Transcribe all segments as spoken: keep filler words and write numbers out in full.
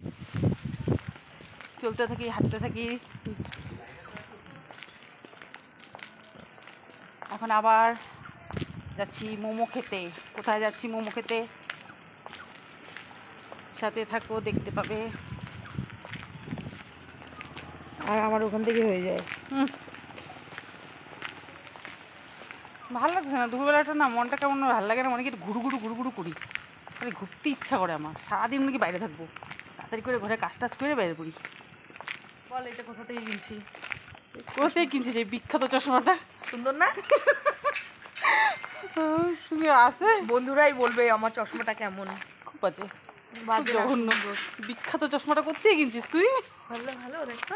চলতে থাকি, হাঁটতে থাকি। এখন আবার যাচ্ছি মোমো খেতে। কোথায় যাচ্ছি মোমো খেতে, সাথে থাকো, দেখতে পাবে। আর আমার ওখান থেকে হয়ে যায়। হুম, ভালো লাগছে না দুপুরবেলাটা, না মনটা কেমন ভালো লাগে না, অনেকে ঘুরু ঘুরু ঘুরু ঘুরু করি, মানে ঘুরতে ইচ্ছা করে আমার। সারাদিন নাকি বাইরে থাকবো, তাড়াতাড়ি করে ঘরে কাজ টাজ করে বাইরে পড়ি। বল এটা কোথা থেকে কিনছি? কোথা থেকে কিনছি সেই বিখ্যাত চশমাটা? সুন্দর না? শুধু আছে, বন্ধুরাই বলবে আমার চশমাটা কেমন। খুব বাজে, বাজে না, জঘন্য। সুন্দর। বিখ্যাত চশমাটা কোথায় কিনছিস তুই? ভালো ভালো দেখো।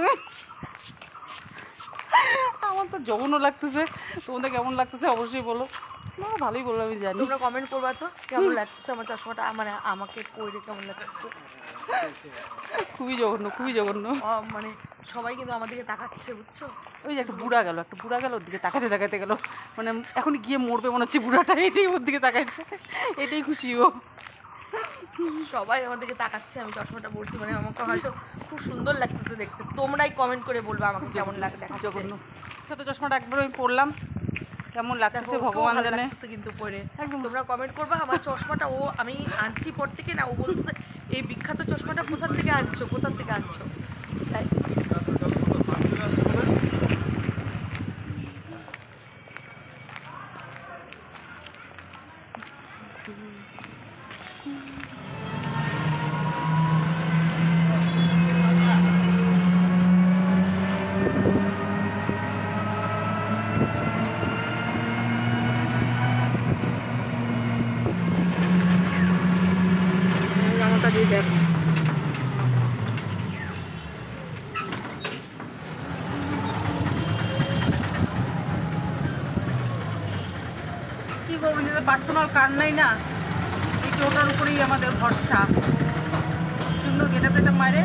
আমার তো জঘন্য লাগতেছে, তোমাদের কেমন লাগতেছে অবশ্যই বলো। না ভালোই বললো, আমি জানি। তোমরা কমেন্ট করবা তো কেমন লাগতেছে আমার চশমাটা, মানে আমাকে পরে কেমন লাগতেছে। খুবই জঘন্য, খুবই জঘন্য। আহ, মানে সবাই কিন্তু আমার দিকে তাকাচ্ছে, বুঝছো? ওই যে একটা বুড়া গেল, একটা বুড়া গেল, ওর দিকে তাকাতে তাকাতে গেল, মানে এখন গিয়ে মরবে মনে হচ্ছে বুড়াটা, এটাই ওর দিকে তাকাচ্ছে, এটাই খুশি ও। সবাই আমার দিকে তাকাচ্ছে, আমি চশমাটা পরছি, মানে আমাকে হয়তো খুব সুন্দর লাগতেছে দেখতে। তোমরাই কমেন্ট করে বলবে আমাকে কেমন লাগে, দেখাচ্ছে। জঘন্য। সাথে চশমাটা একবার আমি পরলাম, কেমন লাগতেছে ভগবান জানে। কিন্তু পরে একদম। তোমরা কমেন্ট করবে আমার চশমাটা ও আমি আনছি পর থেকে না, ও বলছে এই বিখ্যাত চশমাটা কোথা থেকে আনছো, কোথা থেকে আনছো। তাই জামাটা দিয়ে দেখ। কী করবো, নিজেদের পার্সোনাল কার নাই না, এই টোটার উপরেই আমাদের ভরসা। সুন্দর গেটা পেটা মারে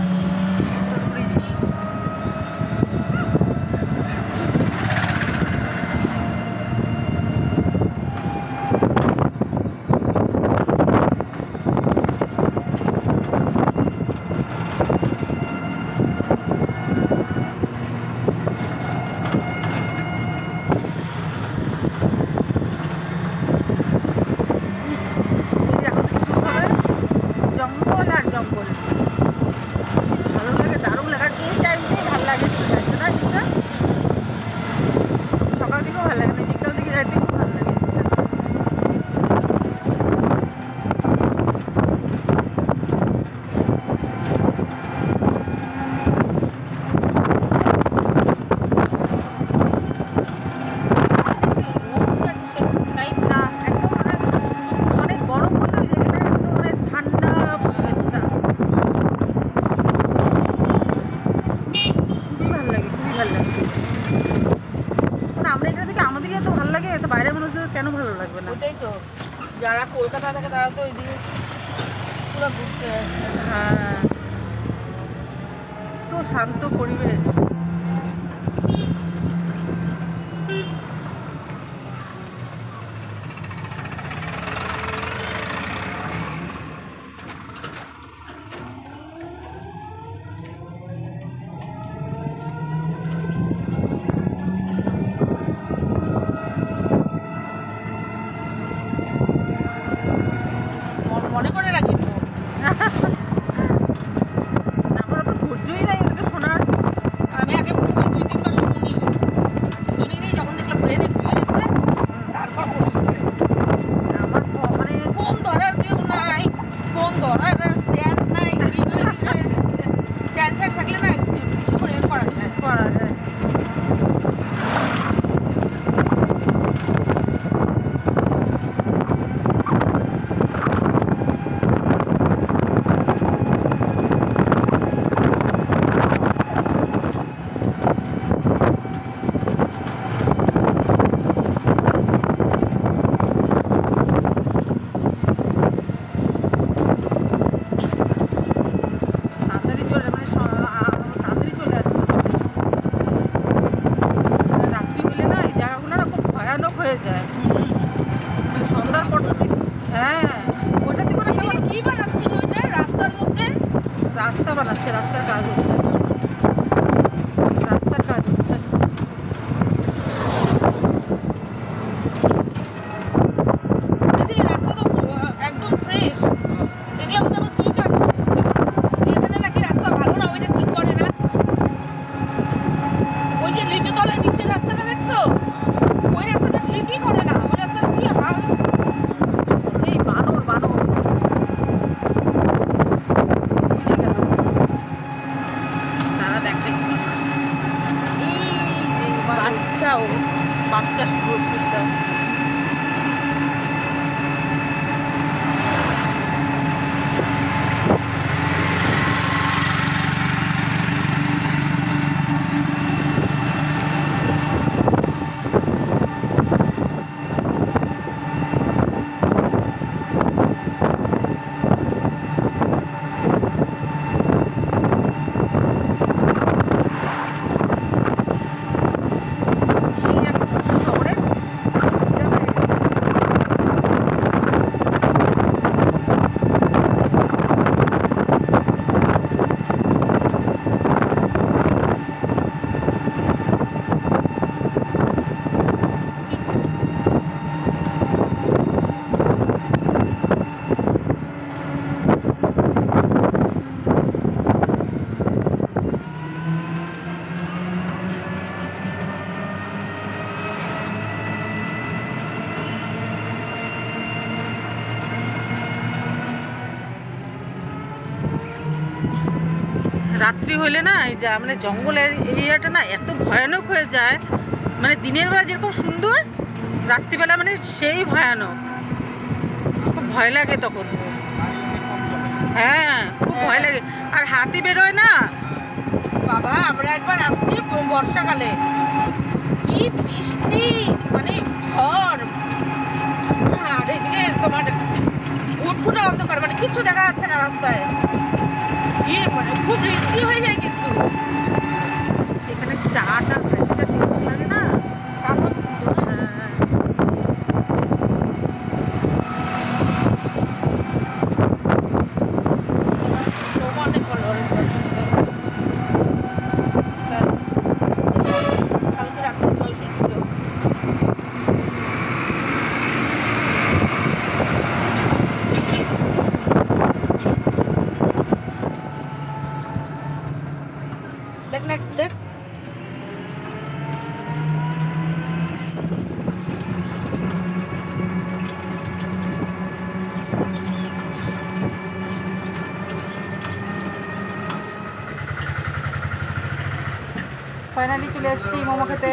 জঙ্গল আর জঙ্গল। ভালো লাগে, দারুণ লাগে। আর এই টাইমটাই ভালো লাগে যাইতে, না দিকটা সকাল দিকেও ভালো লাগে না, বিকাল দিকে যাইতে খুব ভালো লাগে। না একদম অনেক অনেক গরম করলে যেখানে একদম অনেক ঠান্ডা পরিবেশটা, খুবই ভালো লাগে, খুবই ভালো লাগে। না আমরা এখানে থেকে আমাদের এত ভালো লাগে, এত বাইরের মানুষদের কেন ভালো লাগবে না? ওটাই তো, যারা কলকাতা থাকে তারা তো ওইদিকে পুরো ঘুরতে আসে। হ্যাঁ, তো শান্ত পরিবেশ। মন- মনে করে না কিন্তু আমার তো ধৈর্যই নাই এটাকে শোনার, রাস্তা বানাচ্ছে, রাস্তার কাজ হচ্ছে, রাস্তার কাজ হচ্ছে। দিদি রাস্তা তো একদম ফ্রেশ, এগুলো মধ্যে আমার খুবই কাজ করতেছে। যেখানে নাকি রাস্তা ভালো না ওইটা ঠিক করে না। ওই যে লিচু তলার নিচের রাস্তাটা দেখছো, ওই রাস্তাটা ঠিকই করে না। ওই রাস্তার কি হাল! এই বানর বানর বুঝে গেল তারা দেখাই। এই যে বাচ্চা ও বাচ্চা শুরু করছে। রাত্রি হইলে না এই যে মানে জঙ্গলের এরিয়াটা না এত ভয়ানক হয়ে যায়, মানে দিনের বেলা যেরকম সুন্দর রাত্রিবেলা মানে সেই ভয়ানক, খুব ভয় লাগে তখন। হ্যাঁ খুব ভয় লাগে। আর হাতি বেরোয় না বাবা। আমরা একবার আসছি বর্ষাকালে, কি বৃষ্টি, মানে ঝড়, আর এদিকে তোমার উঠফুটা অন্ধকার, মানে কিচ্ছু দেখা যাচ্ছে না রাস্তায়। কি মানে খুব রিস্কি হয়ে যায় কিন্তু। সেখানে চাটা একটা টেস্ট লাগে না, চা তো হ্যাঁ। সমানে ফলোয়ারের বাড়ছে। কালকে রাত্রে ছয়শো ছিল। দেখ না দেখ, ফাইনালি চলে এসেছি মোমো খেতে।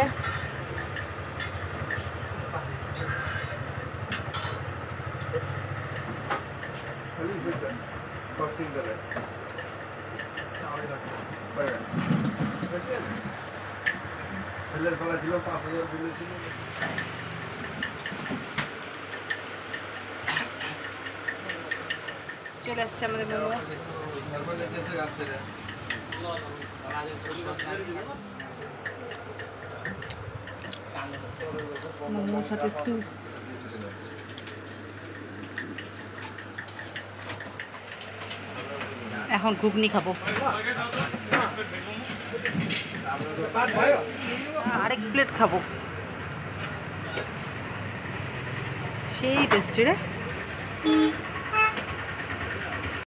চলে আসছে আমাদের মোমো। মোমোর সাথে স্যুপ। এখন ঘুগনি খাবো, আরেক প্লেট খাবো। সেই টেস্টি রে।